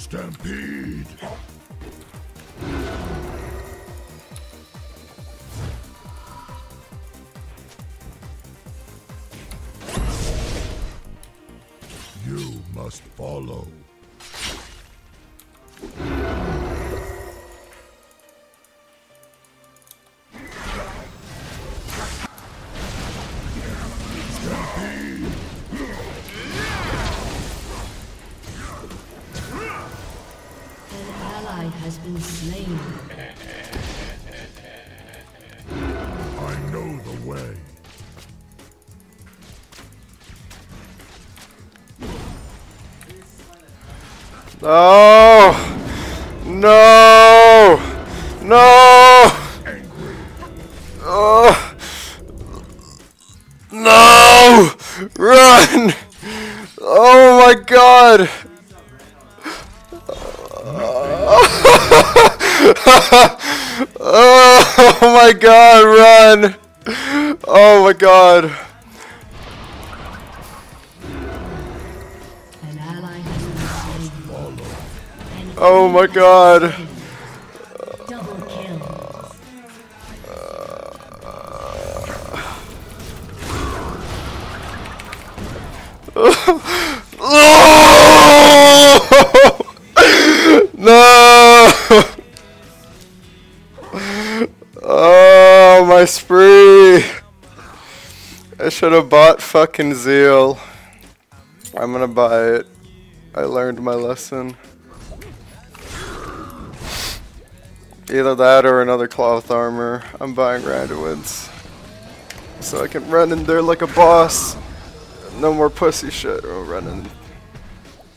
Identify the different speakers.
Speaker 1: Stampede. You must follow.
Speaker 2: Has been slain.
Speaker 1: I know the way.
Speaker 3: No! No! No! No! Run! Oh my god! Oh my god, run! Oh my god.
Speaker 2: An ally has been slain.
Speaker 3: Oh my god.
Speaker 2: Double kill.
Speaker 3: No! Oh, my spree! I should have bought fucking zeal. I'm gonna buy it. I learned my lesson. Either that or another cloth armor. I'm buying Randuin's. So I can run in there like a boss. No more pussy shit. We'll run in